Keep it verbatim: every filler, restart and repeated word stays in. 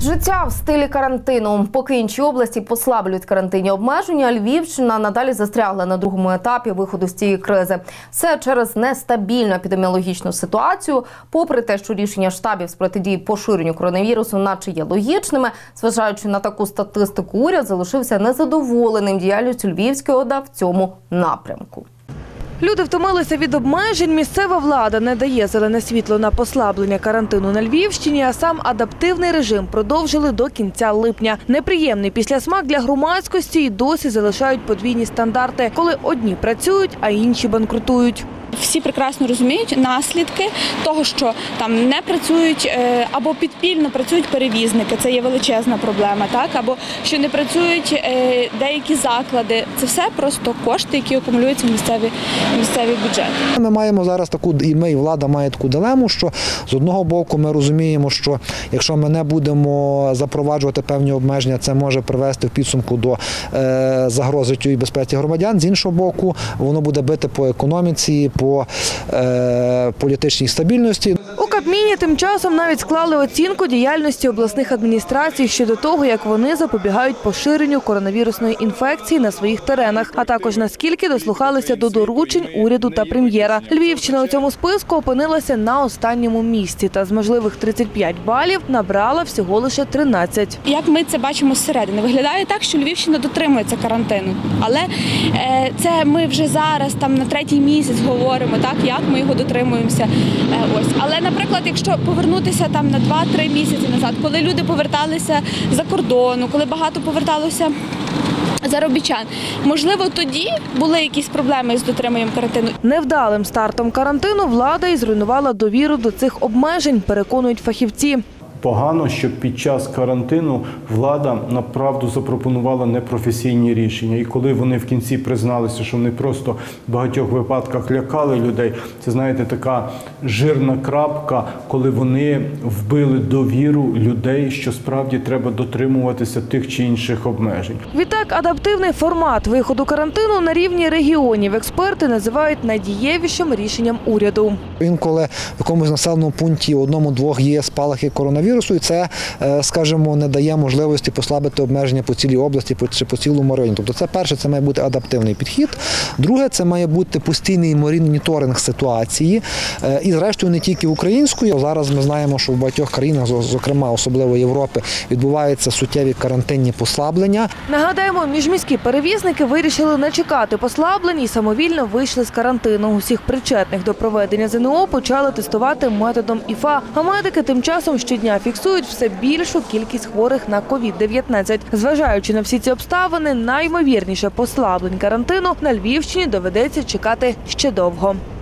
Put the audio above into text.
Життя в стилі карантину. Поки інші області послаблюють карантинні обмеження, Львівщина надалі застрягла на другому етапі виходу з цієї кризи. Все через нестабільну епідеміологічну ситуацію. Попри те, що рішення штабів з протидії поширенню коронавірусу наче є логічними, зважаючи на таку статистику, уряд залишився незадоволеним діяльністю Львівської ОДА в цьому напрямку. Люди втомилися від обмежень, місцева влада не дає зелене світло на послаблення карантину на Львівщині, а сам адаптивний режим продовжили до кінця липня. Неприємний післясмак для громадськості і досі залишають подвійні стандарти, коли одні працюють, а інші банкрутують. Всі прекрасно розуміють наслідки того, що там не працюють або підпільно працюють перевізники, це є величезна проблема, так? Або що не працюють деякі заклади. Це все просто кошти, які акумулюються в місцеві, місцеві бюджети. Ми маємо зараз таку, і ми, і влада має таку дилему, що з одного боку ми розуміємо, що якщо ми не будемо запроваджувати певні обмеження, це може привести в підсумку до е, загрози життю і безпеці громадян. З іншого боку, воно буде бити по економіці, по е, політичній стабільності. У Кабміні тим часом навіть склали оцінку діяльності обласних адміністрацій щодо того, як вони запобігають поширенню коронавірусної інфекції на своїх теренах, а також наскільки дослухалися до доручень уряду та прем'єра. Львівщина у цьому списку опинилася на останньому місці та з можливих тридцяти п'яти балів набрала всього лише тринадцять. Як ми це бачимо зсередини, виглядає так, що Львівщина дотримується карантину. Але е, це ми вже зараз, там на третій місяць говоримо, так, як ми його дотримуємося. Е, ось. Але, наприклад, якщо повернутися там на два-три місяці назад, коли люди поверталися за кордону, коли багато поверталося заробітчан, можливо, тоді були якісь проблеми з дотриманням карантину. Невдалим стартом карантину влада і зруйнувала довіру до цих обмежень, переконують фахівці. Погано, що під час карантину влада направду запропонувала непрофесійні рішення. І коли вони в кінці призналися, що вони просто в багатьох випадках лякали людей, це, знаєте, така жирна крапка, коли вони вбили довіру людей, що справді треба дотримуватися тих чи інших обмежень. Відтак, адаптивний формат виходу карантину на рівні регіонів експерти називають найдієвішим рішенням уряду. Інколи в якомусь населеному пункті одному-двох є спалахи коронавірусу, і це, скажімо, не дає можливості послабити обмеження по цілій області чи по цілому районі. Тобто це перше, це має бути адаптивний підхід. Друге, це має бути постійний моніторинг ситуації. І зрештою не тільки українською. Зараз ми знаємо, що в багатьох країнах, зокрема особливо Європи, відбуваються суттєві карантинні послаблення. Нагадаємо, міжміські перевізники вирішили не чекати послаблень і самовільно вийшли з карантину. Усіх причетних до проведення ЗНО почали тестувати методом ІФА. А медики тим часом щодня фіксують все більшу кількість хворих на ковід дев'ятнадцять. Зважаючи на всі ці обставини, найімовірніше послаблень карантину на Львівщині доведеться чекати ще довго.